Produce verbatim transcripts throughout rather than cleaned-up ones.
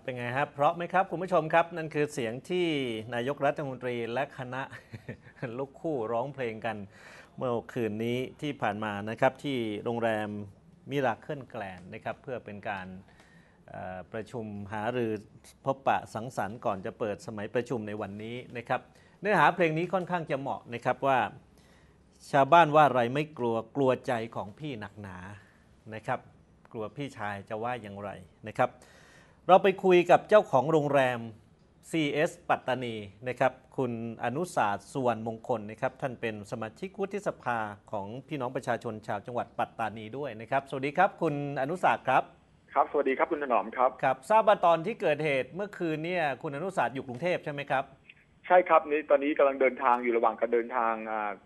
เป็นไงครับเพราะไหมครับคุณผู้ชมครับนั่นคือเสียงที่นายกรัฐมนตรีและคณะ ลูกคู่ร้องเพลงกันเมื่อคืนนี้ที่ผ่านมานะครับที่โรงแรมมิราเคิลแกลนด์นะครับเพื่อเป็นการประชุมหารือพบปะสังสรรค์ก่อนจะเปิดสมัยประชุมในวันนี้นะครับเนื้อหาเพลงนี้ค่อนข้างจะเหมาะนะครับว่าชาวบ้านว่าอะไรไม่กลัวกลัวใจของพี่หนักหนานะครับกลัวพี่ชายจะว่าอย่างไรนะครับเราไปคุยกับเจ้าของโรงแรม ซี เอส ปัตตานีนะครับคุณอนุศาสตร์สุวรรณมงคลนะครับท่านเป็นสมาชิกวุฒิสภาของพี่น้องประชาชนชาวจังหวัดปัตตานีด้วยนะครับสวัสดีครับคุณอนุศาสตร์ครับครับสวัสดีครับคุณถนอมครับครับทราบว่าตอนที่เกิดเหตุเมื่อคืนเนี่ยคุณอนุศาสตร์อยู่กรุงเทพใช่ไหมครับใช่ครับนี่ตอนนี้กำลังเดินทางอยู่ระหว่างการเดินทาง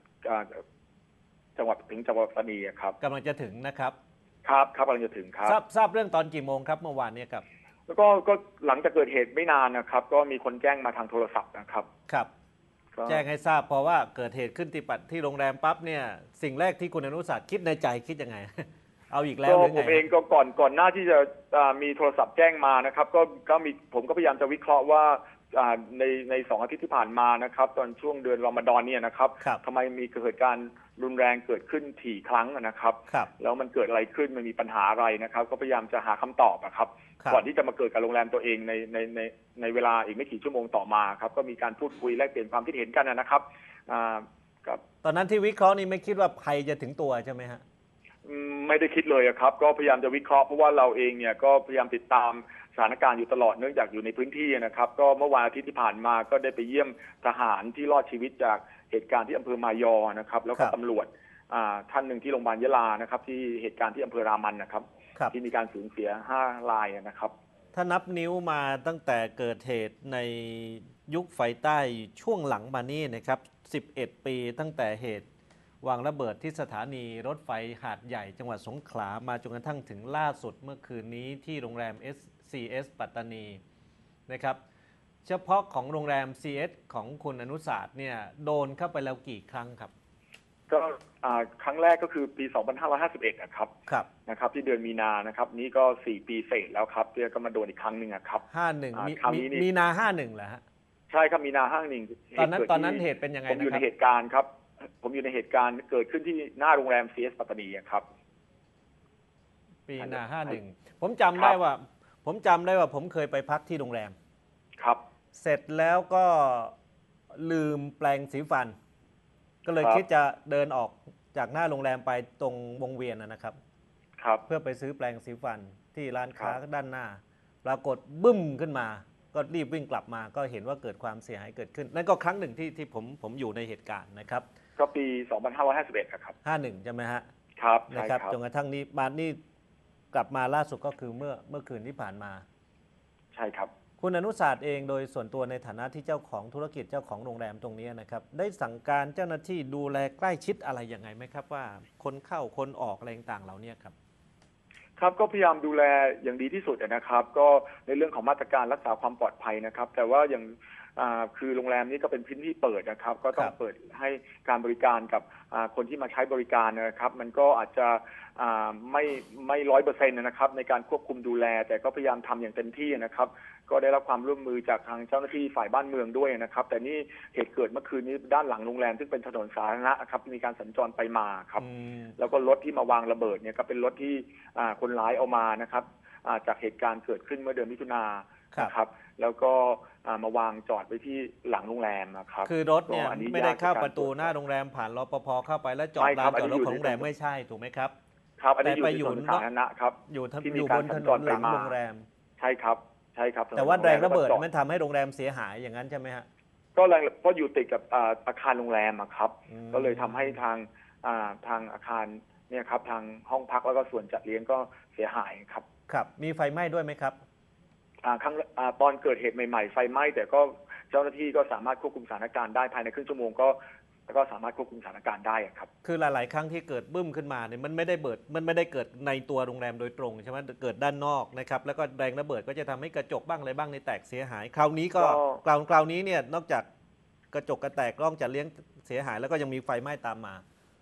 จังหวัดถึงจังหวัดปัตตานีครับกำลังจะถึงนะครับครับครับกำลังจะถึงครับทราบทราบเรื่องตอนกี่โมงครับเมื่อวานเนี่ยครับแล้วก็ก็หลังจากเกิดเหตุไม่นานนะครับก็มีคนแจ้งมาทางโทรศัพท์นะครับครับแจ้งให้ทราบเพราะว่าเกิดเหตุขึ้นที่ปัดที่โรงแรมปั๊บเนี่ยสิ่งแรกที่คุณอนุศาสตร์คิดในใจคิดยังไง เอาอีกแล้วหรือไงผมเองก็ก่อนก่อนหน้าที่จะมีโทรศัพท์แจ้งมานะครับก็ก็มีผมก็พยายามจะวิเคราะห์ว่าในในสองอาทิตย์ที่ผ่านมานะครับตอนช่วงเดือนรอมฎอนเนี่ยนะครับทำไมมีเกิดการรุนแรงเกิดขึ้นถี่ครั้งนะครับแล้วมันเกิดอะไรขึ้นมันมีปัญหาอะไรนะครับก็พยายามจะหาคำตอบนะครับก่อนที่จะมาเกิดกับโรงแรมตัวเองในในในในเวลาอีกไม่กี่ชั่วโมงต่อมาครับก็มีการพูดคุยแลกเปลี่ยนความคิดเห็นกันนะครับตอนนั้นที่วิเคราะห์นี่ไม่คิดว่าภัยจะถึงตัวใช่ไหมฮะไม่ได้คิดเลยครับก็พยายามจะวิเคราะห์เพราะว่าเราเองเนี่ยก็พยายามติดตามสถานการณ์อยู่ตลอดเนื่องจากอยู่ในพื้นที่นะครับก็เมื่อวันอาทิตย์ที่ผ่านมาก็ได้ไปเยี่ยมทหารที่รอดชีวิตจากเหตุการณ์ที่อำเภอมายอนะครับแล้วก็ตำรวจท่านหนึ่งที่โรงพยาบาลยะลานะครับที่เหตุการณ์ที่อำเภอรามันนะครับที่มีการสูญเสียห้ารายนะครับถ้านับนิ้วมาตั้งแต่เกิดเหตุในยุคไฟใต้ช่วงหลังมานี่นะครับสิบเอ็ดปีตั้งแต่เหตุวางระเบิดที่สถานีรถไฟหาดใหญ่จังหวัดสงขลามาจนกระทั่งถึงล่าสุดเมื่อคืนนี้ที่โรงแรม ซี เอส ปัตตานีนะครับเฉพาะของโรงแรม ซี เอส ของคุณอนุศาสตร์เนี่ยโดนเข้าไปแล้วกี่ครั้งครับก็ครั้งแรกก็คือปีสองพันห้าร้อยห้าสิบเอ็ดนะครับครับนะครับที่เดือนมีนานะครับนี้ก็สี่ปีเศษแล้วครับที่ก็มาโดนอีกครั้งหนึ่งครับห้าสิบเอ็ดมีมีนาห้าสิบเอ็ดเหรอฮะใช่ครับมีนาห้าสิบเอ็ดตอนนั้นตอนนั้นเหตุเป็นยังไงผมอยู่ในเหตุการณ์ครับผมอยู่ในเหตุการณ์เกิดขึ้นที่หน้าโรงแรม ซี เอส ปัตตานีครับปีนาห้าสิบเอ็ดผมจำได้ว่าผมจำได้ว่าผมเคยไปพักที่โรงแรมครับเสร็จแล้วก็ลืมแปรงสีฟันก็เลยคิดจะเดินออกจากหน้าโรงแรมไปตรงวงเวียนนะครับครับเพื่อไปซื้อแปรงสีฟันที่ร้านค้าด้านหน้าปรากฏบึ้มขึ้นมาก็รีบวิ่งกลับมาก็เห็นว่าเกิดความเสียหายเกิดขึ้นนั่นก็ครั้งหนึ่งที่ที่ผมผมอยู่ในเหตุการณ์นะครับก็ปีสองพันห้าร้อยห้าสิบเอ็ดครับห้าสิบเอ็ดใช่ไหมฮะครับนะครับจนกระทั่งนี้มานี่กลับมาล่าสุดก็คือเมื่อเมื่อคืนที่ผ่านมาใช่ครับคุณอนุศาสตร์เองโดยส่วนตัวในฐานะที่เจ้าของธุรกิจเจ้าของโรงแรมตรงนี้นะครับได้สั่งการเจ้าหน้าที่ดูแลใกล้ชิดอะไรยังไงไหมครับว่าคนเข้าคนออกอะไรต่างๆเหล่านี้ครับครับก็พยายามดูแลอย่างดีที่สุดนะครับก็ในเรื่องของมาตรการรักษาความปลอดภัยนะครับแต่ว่าอย่างคือโรงแรมนี้ก็เป็นพื้นที่เปิดนะครับก็ต้องเปิดให้การบริการกับคนที่มาใช้บริการนะครับมันก็อาจจะไม่ไม่ร้อยเปอร์เซ็นต์นะครับในการควบคุมดูแลแต่ก็พยายามทำอย่างเต็มที่นะครับก็ได้รับความร่วมมือจากทางเจ้าหน้าที่ฝ่ายบ้านเมืองด้วยนะครับแต่นี่เหตุเกิดเมื่อคืนนี้ด้านหลังโรงแรมซึ่งเป็นถนนสาธารณะครับมีการสัญจรไปมาครับแล้วก็รถที่มาวางระเบิดเนี่ยก็เป็นรถที่คนร้ายเอามานะครับจากเหตุการณ์เกิดขึ้นเมื่อเดือนมิถุนายนนะครับแล้วก็มาวางจอดไว้ที่หลังโรงแรมนะครับคือรถเนี่ยไม่ได้เข้าประตูหน้าโรงแรมผ่านรปภเข้าไปแล้วจอดลานจอดรถของโรงแรมไม่ใช่ถูกไหมครับครับอันนี้อยู่ในสาธารณะครับอยู่อยู่บนถนนหลังโรงแรมใช่ครับใช่ครับแต่ว่าแรงระเบิดมันทำให้โรงแรมเสียหายอย่างนั้นใช่ไหมฮะก็แรงก็อยู่ติดกับอาคารโรงแรมครับก็เลยทำให้ทางทางอาคารเนี่ยครับทางห้องพักแล้วก็ส่วนจัดเลี้ยงก็เสียหายครับครับมีไฟไหม้ด้วยไหมครับครั้งตอนเกิดเหตุใหม่ๆไฟไหม้แต่ก็เจ้าหน้าที่ก็สามารถควบคุมสถานการณ์ได้ภายในครึ่งชั่วโมงก็ก็สามารถควบคุมสถานการณ์ได้ครับคือหลายๆครั้งที่เกิดบึ้มขึ้นมาเนี่ยมันไม่ได้เบิดมันไม่ได้เกิดในตัวโรงแรมโดยตรงใช่ไหมเกิดด้านนอกนะครับแล้วก็แรงระเบิดก็จะทำให้กระจกบ้างอะไรบ้างในแตกเสียหายคราวนี้ก็คราวคราวนี้เนี่ยนอกจากกระจกกระแตกกล้องจะเลี้ยงเสียหายแล้วก็ยังมีไฟไหม้ตามมาใ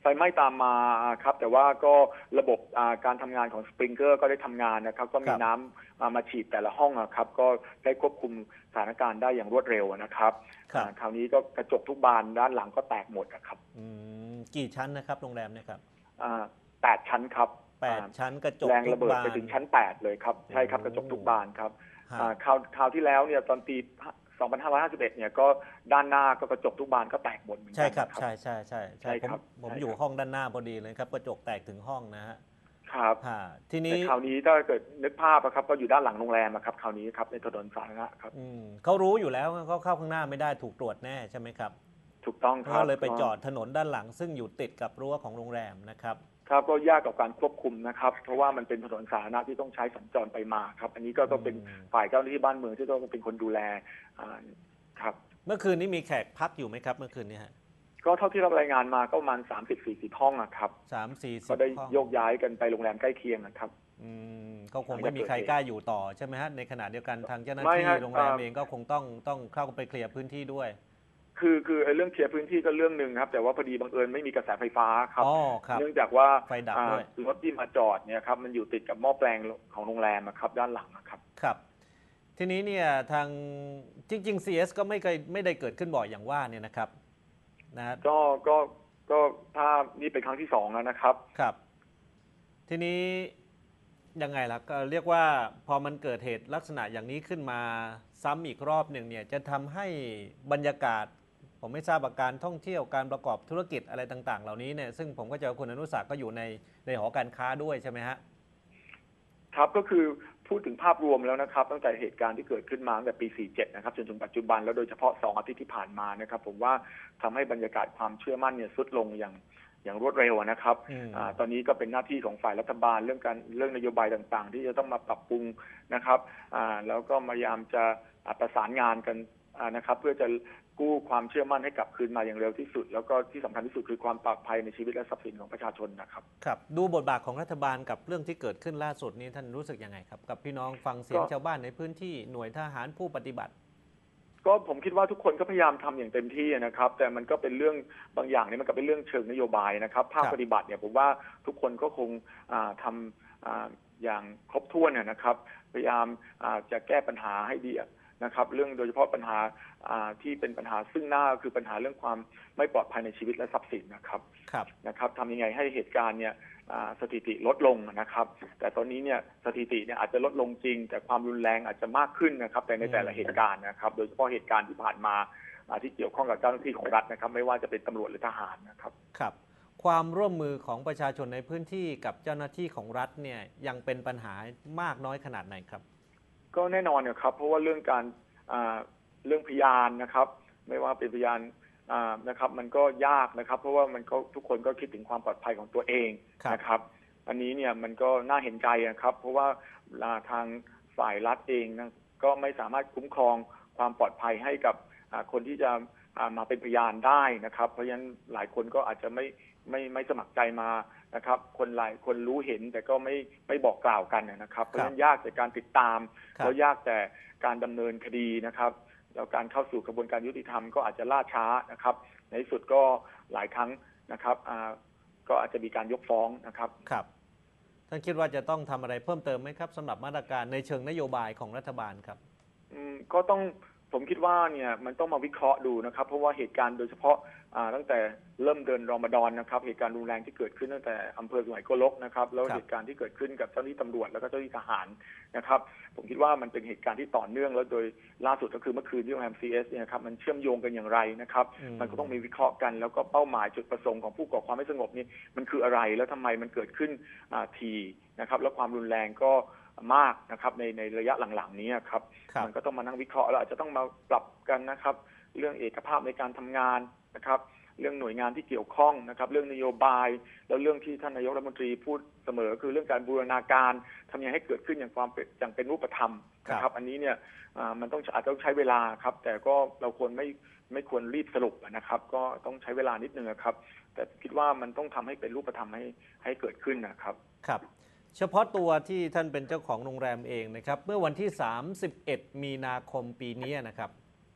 ไฟไหม้ตามมาครับแต่ว่าก็ระบบการทำงานของสปริงเกอร์ก็ได้ทำงานนะครับก็มีน้ำมาฉีดแต่ละห้องครับก็ได้ควบคุมสถานการณ์ได้อย่างรวดเร็วนะครับคราวนี้ก็กระจกทุกบานด้านหลังก็แตกหมดครับกี่ชั้นนะครับโรงแรมเนี่ยครับแปดชั้นครับแปดชั้นกระจกแรงระเบิดไปถึงชั้นแปดเลยครับใช่ครับกระจกทุกบานครับคราวคราวที่แล้วเนี่ยตอนปีสองพันห้าร้อยห้าสิบเอ็ดเนี่ยก็ด้านหน้าก็กระจกทุกบานก็แตกหมดเหมือนกันใช่ครับใช่ใช่ใช่ใช่ครับผมอยู่ห้องด้านหน้าพอดีเลยครับกระจกแตกถึงห้องนะฮะครับทีนี้คราวนี้ถ้าเกิดนึกภาพครับก็อยู่ด้านหลังโรงแรมครับคราวนี้ครับในถนนสาธารณะครับเขารู้อยู่แล้วเขาเข้าข้างหน้าไม่ได้ถูกตรวจแน่ใช่ไหมครับถูกต้องครับก็เลยไปจอดถนนด้านหลังซึ่งอยู่ติดกับรั้วของโรงแรมนะครับครับก็ยากกับการควบคุมนะครับเพราะว่ามันเป็นถนนสาธารณะที่ต้องใช้สัญจรไปมาครับอันนี้ก็ต้องเป็นฝ่ายเจ้าหน้าที่บ้านเมืองที่ต้องเป็นคนดูแลครับเมื่อคืนนี้มีแขกพักอยู่ไหมครับเมื่อคืนนี้ฮะก็เท่าที่รับรายงานมาก็ประมาณสามสิบสี่สิบห้องครับสามสี่สิบก็ได้โยกย้ายกันไปโรงแรมใกล้เคียงนะครับอืมก็คงไม่มีใครกล้าอยู่ต่อใช่ไหมฮะในขณะเดียวกันทางเจ้าหน้าที่โรงแรมเองก็คงต้องต้องเข้าไปเคลียร์พื้นที่ด้วยคือคือเรื่องเคลียร์พื้นที่ก็เรื่องหนึ่งครับแต่ว่าพอดีบังเอิญไม่มีกระแสไฟฟ้าครับเนื่องจากว่ารถที่มาจอดเนี่ยครับมันอยู่ติดกับหม้อแปลงของโรงแรมครับด้านหลังครับครับทีนี้เนี่ยทางจริงๆ ซี เอส ก็ไม่เคยไม่ได้เกิดขึ้นบ่อยอย่างว่าเนี่ยนะครับนะก็ก็ก็ถ้านี่เป็นครั้งที่สองแล้วนะครับครับทีนี้ยังไงล่ะก็เรียกว่าพอมันเกิดเหตุลักษณะอย่างนี้ขึ้นมาซ้ำอีกรอบหนึ่งเนี่ยจะทำให้บรรยากาศผมไม่ทราบการท่องเที่ยวการประกอบธุรกิจอะไรต่างๆเหล่านี้เนี่ยซึ่งผมก็จะคุณอนุศักดิ์ก็อยู่ในในหอการค้าด้วยใช่ไหมฮะครับก็คือพูดถึงภาพรวมแล้วนะครับตั้งแต่เหตุการณ์ที่เกิดขึ้นมาตั้งแต่ปีสี่เจ็ดนะครับจนถึงปัจจุบันแล้วโดยเฉพาะสองอาทิตย์ที่ผ่านมานะครับผมว่าทำให้บรรยากาศความเชื่อมั่นเนี่ยทรุดลงอย่างอย่างรวดเร็วนะครับอตอนนี้ก็เป็นหน้าที่ของฝ่ายรัฐบาลเรื่องการเรื่องนโยบายต่างๆที่จะต้องมาปรับปรุงนะครับแล้วก็พยายามจะประสานงานกันนะครับเพื่อจะกู้ความเชื่อมั่นให้กลับคืนมาอย่างเร็วที่สุดแล้วก็ที่สำคัญที่สุดคือความปลอดภัยในชีวิตและทรัพย์สินของประชาชนนะครับครับดูบทบาทของรัฐบาลกับเรื่องที่เกิดขึ้นล่าสุดนี้ท่านรู้สึกยังไงครับกับพี่น้องฟังเสียงชาวบ้านในพื้นที่หน่วยทหารผู้ปฏิบัติก็ผมคิดว่าทุกคนก็พยายามทำอย่างเต็มที่นะครับแต่มันก็เป็นเรื่องบางอย่างนี่มันก็เป็นเรื่องเชิงนโยบายนะครับภาคปฏิบัติเนี่ยผมว่าทุกคนก็คงทำอย่างครบถ้วนนะครับพยายามจะแก้ปัญหาให้ดีนะครับเรื่องโดยเฉพาะปัญหาที่เป็นปัญหาซึ่งหน้าคือปัญหาเรื่องความไม่ปลอดภัยในชีวิตและทรัพย์สินนะครับนะครับทำยังไงให้เหตุการณ์เนี่ยสถิติลดลงนะครับแต่ตอนนี้เนี่ยสถิติเนี่ยอาจจะลดลงจริงแต่ความรุนแรงอาจจะมากขึ้นนะครับแต่ในแต่ละเหตุการณ์นะครับโดยเฉพาะเหตุการณ์ที่ผ่านมาที่เกี่ยวข้องกับเจ้าหน้าที่ของรัฐนะครับไม่ว่าจะเป็นตำรวจหรือทหารนะครับครับความร่วมมือของประชาชนในพื้นที่กับเจ้าหน้าที่ของรัฐเนี่ยยังเป็นปัญหามากน้อยขนาดไหนครับก็แน่นอนนะครับเพราะว่าเรื่องการเรื่องพยานนะครับไม่ว่าเป็นพยานนะครับมันก็ยากนะครับเพราะว่ามันก็ทุกคนก็คิดถึงความปลอดภัยของตัวเองนะครับอันนี้เนี่ยมันก็น่าเห็นใจนะครับเพราะว่าทางฝ่ายรัฐเองนะก็ไม่สามารถคุ้มครองความปลอดภัยให้กับคนที่จะมาเป็นพยานได้นะครับเพราะฉะนั้นหลายคนก็อาจจะไม่ไม่ไม่สมัครใจมานะครับคนหลายคนรู้เห็นแต่ก็ไม่ไม่บอกกล่าวกันนะครับเพราะฉะนั้นยากแต่การติดตามแล้วยากแต่การดำเนินคดีนะครับแล้วการเข้าสู่กระบวนการยุติธรรมก็อาจจะล่าช้านะครับในที่สุดก็หลายครั้งนะครับก็อาจจะมีการยกฟ้องนะครับครับท่านคิดว่าจะต้องทำอะไรเพิ่มเติมไหมครับสำหรับมาตรการในเชิงนโยบายของรัฐบาลครับอืมก็ต้องผมคิดว่าเนี่ยมันต้องมาวิเคราะห์ดูนะครับเพราะว่าเหตุการณ์โดยเฉพาะตั้งแต่เริ่มเดินรอมฎอนนะครับเหตุการณ์รุนแรงที่เกิดขึ้นตั้งแต่อำเภอสุไหงโกลกนะครับแล้วเหตุการณ์ที่เกิดขึ้นกับเจ้าหน้าที่ตำรวจแล้วก็เจ้าหน้าที่ทหารนะครับผมคิดว่ามันเป็นเหตุการณ์ที่ต่อเนื่องแล้วโดยล่าสุดก็คือเมื่อคืนที่โรงแรม ซี เอส เนี่ยครับมันเชื่อมโยงกันอย่างไรนะครับมันก็ต้องมีวิเคราะห์กันแล้วก็เป้าหมายจุดประสงค์ของผู้ก่อความไม่สงบนี่มันคืออะไรแล้วทำไมมันเกิดขึ้นทีนะครับแล้วความรุนแรงก็มากนะครับในในระยะหลังๆนี้ครับมันก็ต้องมานั่งวิเคราะห์แล้วอาจจะต้องมาปรับกันนะครับเรื่องเอกภาพในการทำงานนะครับเรื่องหน่วยงานที่เกี่ยวข้องนะครับเรื่องนโยบายแล้วเรื่องที่ท่านนายกรัฐมนตรีพูดเสมอคือเรื่องการบูรณาการทำยังไงให้เกิดขึ้นอย่างความอย่างเป็นรูปธรรมนะครับอันนี้เนี่ยมันต้องอาจจะต้องใช้เวลาครับแต่ก็เราควรไม่ไม่ควรรีบสรุปนะครับก็ต้องใช้เวลานิดนึงครับแต่คิดว่ามันต้องทำให้เป็นรูปธรรมให้ให้เกิดขึ้นนะครับครับเฉพาะตัวที่ท่านเป็นเจ้าของโรงแรมเองนะครับเมื่อวันที่สามสิบเอ็ดมีนาคมปีนี้นะครับ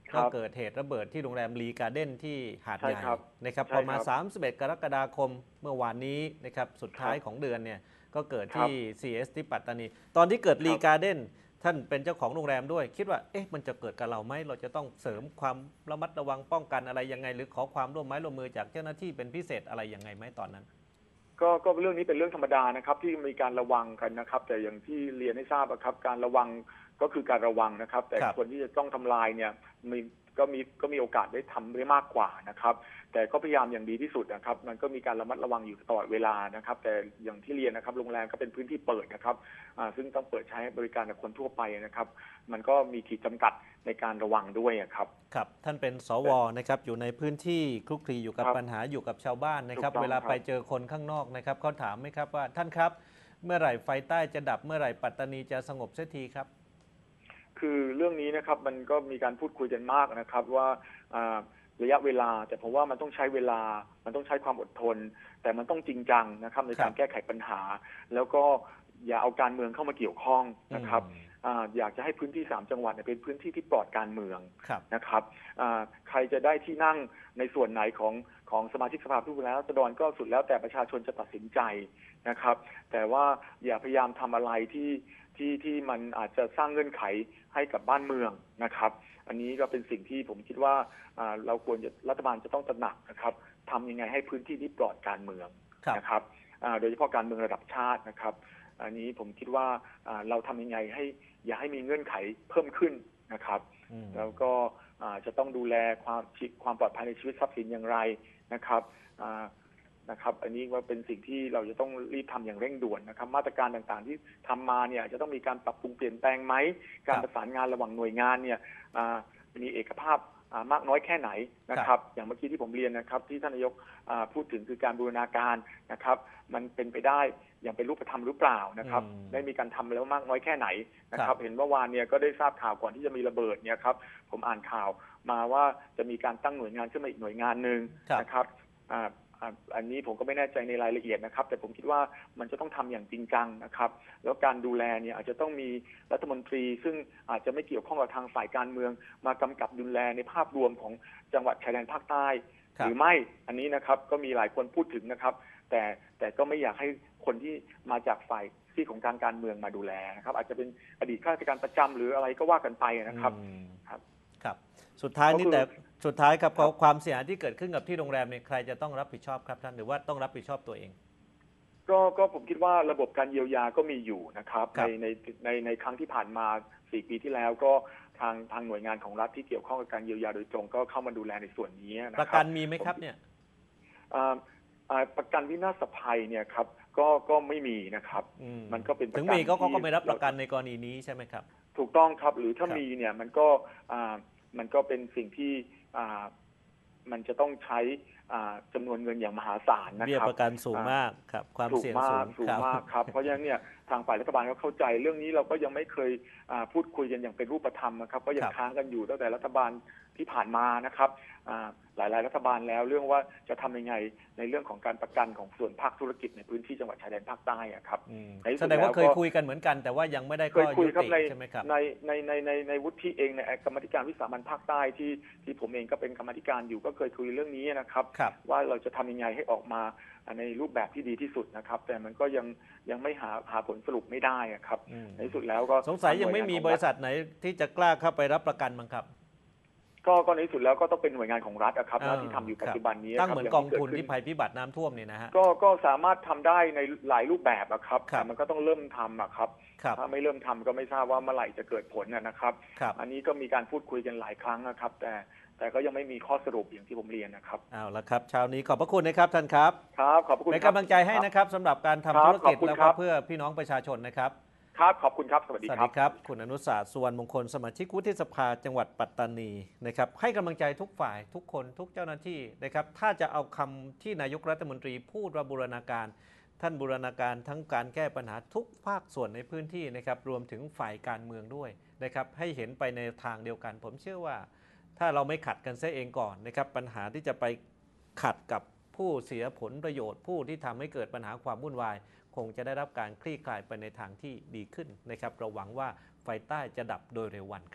ก็เกิดเหตุระเบิดที่โรงแรมลีการ์เด้นที่หาดใหญ่ใช่ครับนะครับใช่พอมาครับสามสิบเอ็ด กรกฎาคมเมื่อวานนี้นะครับสุดท้ายครับของเดือนเนี่ยก็เกิดครับที่ ซี เอส ที่ปัตตานี ตอนที่เกิดครับลีการ์เด้นท่านเป็นเจ้าของโรงแรมด้วย คิดว่าเอ๊ะมันจะเกิดกับเราไหมเราจะต้องเสริมความระมัดระวังป้องกันอะไรยังไง หรือขอความร่วมไม้ร่วมมือจากเจ้าหน้าที่เป็นพิเศษอะไรยังไงไหมตอนนั้นก็ก็เรื่องนี้เป็นเรื่องธรรมดานะครับที่มีการระวังกันนะครับ แต่อย่างที่เรียนให้ทราบอะครับการระวังก็คือการระวังนะครับ แต่ครับคนที่จะต้องทำลายเนี่ยมีก็มีก็มีโอกาสได้ทำได้มากกว่านะครับ แต่ก็พยายามอย่างดีที่สุดนะครับ มันก็มีการระมัดระวังอยู่ตลอดเวลานะครับ แต่อย่างที่เรียนนะครับโรงแรมก็เป็นพื้นที่เปิดนะครับอ่าซึ่งต้องเปิดใช้บริการกับคนทั่วไปนะครับ มันก็มีขีดจำกัดในการระวังด้วยอะครับครับท่านเป็นสวนะครับอยู่ในพื้นที่คลุกคลีอยู่กับครับปัญหาอยู่กับชาวบ้านนะครับถูกต้องเวลาครับไปเจอคนข้างนอกนะครับเขาถามไหมครับว่าท่านครับ เมื่อไหร่ไฟใต้จะดับเมื่อไหร่ปัตตานีจะสงบเสียทีครับคือเรื่องนี้นะครับมันก็มีการพูดคุยกันมากนะครับว่าอ่าระยะเวลาแต่ผมว่ามันต้องใช้เวลา มันต้องใช้ความอดทน แต่มันต้องจริงจังนะครับในการครับแก้ไขปัญหา แล้วก็อย่าเอาการเมืองเข้ามาเกี่ยวข้องนะครับอืมอ่าอยากจะให้พื้นที่สามจังหวัดเนี่ยเป็นพื้นที่ที่ปลอดการเมืองครับนะครับอ่าใครจะได้ที่นั่งในส่วนไหนของของสมาชิกสภาผู้แทนราษฎรก็สุดแล้วแต่ประชาชนจะตัดสินใจนะครับ แต่ว่าอย่าพยายามทำอะไรที่ที่ที่มันอาจจะสร้างเงื่อนไขให้กับบ้านเมืองนะครับ อันนี้ก็เป็นสิ่งที่ผมคิดว่าอ่าเราควรจะรัฐบาลจะต้องตระหนักนะครับทำยังไงให้พื้นที่ที่ปลอดการเมืองครับนะครับอ่าโดยเฉพาะการเมืองระดับชาตินะครับ อันนี้ผมคิดว่าอ่าเราทำยังไงให้อย่าให้มีเงื่อนไขเพิ่มขึ้นนะครับอืมแล้วก็อ่าจะต้องดูแลความชีความปลอดภัยในชีวิตทรัพย์สินอย่างไรนะครับอ่านะครับ อันนี้ว่าเป็นสิ่งที่เราจะต้องรีบทำอย่างเร่งด่วนนะครับ มาตรการต่างๆที่ทำมาเนี่ยจะต้องมีการปรับปรุงเปลี่ยนแปลงไหมการประสานงานระหว่างหน่วยงานเนี่ยอ่ามีเอกภาพอ่ามากน้อยแค่ไหนนะครับ อย่างเมื่อกี้ที่ผมเรียนนะครับที่ท่านนายกอ่าพูดถึงคือการบูรณาการนะครับ มันเป็นไปได้อย่างเป็นรูปธรรมหรือเปล่านะครับอืมได้มีการทำแล้วมากน้อยแค่ไหนนะคครัรับบเห็นเมื่อวานเนี่ยก็ได้ทราบข่าวก่อนที่จะมีระเบิดเนี่ยครับผมอ่านข่าวมาว่าจะมีการตั้งหน่วยงานขึ้นมาอีกหน่วยงานหนึ่งครับนะครับอ่าอ่าอันนี้ผมก็ไม่แน่ใจในรายละเอียดนะครับ แต่ผมคิดว่ามันจะต้องทำอย่างจริงจังนะครับ แล้วการดูแลเนี่ยอาจจะต้องมีรัฐมนตรี ซึ่งอาจจะไม่เกี่ยวข้องกับทางฝ่ายการเมือง มากำกับดูแลในภาพรวมของจังหวัดชายแดนภาคใต้ครับหรือไม่อันนี้นะครับก็มีหลายคนพูดถึงนะครับ แต่แต่ก็ไม่อยากให้คนที่มาจากฝ่ายที่ของการการเมืองมาดูแลนะครับ อาจจะเป็นอดีตข้าราชการประจำหรืออะไรก็ว่ากันไปนะครับอืมครับครับ สุดท้ายนี่ก็คือแต่สุดท้ายครับครับความเสียหายที่เกิดขึ้นกับที่โรงแรมเนี่ยใครจะต้องรับผิดชอบครับท่านหรือว่าต้องรับผิดชอบตัวเองก็ก็ผมคิดว่าระบบการเยียวยาก็มีอยู่นะครับครัในบในในในครั้งที่ผ่านมาสี่ปีที่แล้วก็ทางทางหน่วยงานของรัฐที่เกี่ยวข้องกับการเยียวยาโดยตรงก็เข้ามาดูแลในส่วนนี้นะคปรับระกันมีไหมครับเนี่ยอ่าอ่าประกันวินาศภัยเนี่ยครับก็ก็ไม่มีนะครับอืมันก็เป็นประกันถึงมีก็ที่ก็ไม่รับประกันในกรณีนี้ใช่ไหมครับถูกต้องครับหรือถ้าครับมีเนี่ยมันก็อ่ามันก็เป็นสิ่งที่อ่ามันจะต้องใช้อ่าจำนวนเงินอย่างมหาศาลนะเบี้ยครับประกันสูงอ่ามมากครับความถูกเสี่ยงมาสูกงสูงครับมากครับ เพราะฉะนั้นเนี่ยทางฝ่ายรัฐบาลก็เข้าใจเรื่องนี้เราก็ยังไม่เคยอ่าพูดคุยกันอย่างเป็นรูปธรรมนะครับก็ยัคงรับค้างกันอยู่ตั้งแต่รัฐบาลที่ผ่านมานะครับอ่าหลายๆ รัฐบาลแล้วเรื่องว่าจะทำยังไงในเรื่องของการประกันของส่วนภาคธุรกิจในพื้นที่จังหวัดชายแดนภาคใต้อะครับอืมในที่สุแสดดงว่าแล้วเคยก็คุยกันเหมือนกัน แต่ว่ายังไม่ได้เคข้อยคุยยุครับติในใช่ไหมครับในในในในในวุฒิเองในกรรมาธิการวิสามัญภาคใต้ที่ที่ผมเองก็เป็นกรรมาธิการอยู่ก็เคยคุยเรื่องนี้นะครับครับว่าเราจะทำยังไงให้ออกมาในรูปแบบที่ดีที่สุดนะครับ แต่มันก็ยังยังไม่หาหาผลสรุปไม่ได้อะครับอืมในที่สุดแล้วก็สงสัยยังไม่มีทาหน่วบงานของริษัทไหนที่จะกล้าเข้าไปรับประกันมั้งครับก็ก็ในที่สุดแล้วก็ต้องเป็นหน่วยงานของรัฐอะครับอ่าที่ทำอยู่ครับปัจจุบันนี้ตั้งครับเหมือนย่ากองที่ทุนเกิดที่ขึ้นภัยพิบัติน้ำท่วมเนี่ยนะฮะก็ก็สามารถทำได้ในหลายรูปแบบอะครับครับแต่มันก็ต้องเริ่มทำอะครับครับถ้าไม่เริ่มทำก็ไม่ทราบว่าเมื่อไหร่จะเกิดผลอะนะครับครับอันนี้ก็มีการพูดคุยกันหลายครั้งนะครับ แต่แต่ก็ยังไม่มีข้อสรุปอย่างที่ผมเรียนนะครับเอาละครับเช้านี้ขอบพระคุณนะครับท่านครับครับขอบพระคุณเป็นครับกำลังใจให้นะครับสำหรับการครัทำบธุรกิจขอบคุณแล้วครัก็บเพื่อพี่น้องประชาชนนะครับครับขอบคุณครับสวัสดีสวัสครัดีบครับ คุณอนุสาสสุวรรณมงคลสมาชิกวุฒิสภาจังหวัดปัตตานีนะครับให้กำลังใจทุกฝ่ายทุกคนทุกเจ้าหน้าที่นะครับถ้าจะเอาคำที่นายกรัฐมนตรีพูดว่าบูรณาการ ท่านบูรณาการทั้งการแก้ปัญหาทุกภาคส่วนในพื้นที่นะครับรวมถึงฝ่ายการเมืองด้วยนะครับให้เห็นไปในทางเดียวกัน ผมเชื่อว่า ถ้าเราไม่ขัดกันเสียเองก่อนนะครับปัญหาที่จะไปขัดกับผู้เสียผลประโยชน์ ผู้ที่ทำให้เกิดปัญหาความวุ่นวาย คงจะได้รับการคลี่คลายไปในทางที่ดีขึ้นนะครับเราหวังว่าไฟใต้จะดับโดยเร็ววันครับ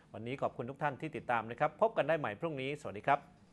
วันนี้ขอบคุณทุกท่านที่ติดตามนะครับพบกันได้ใหม่พรุ่งนี้สวัสดีครับ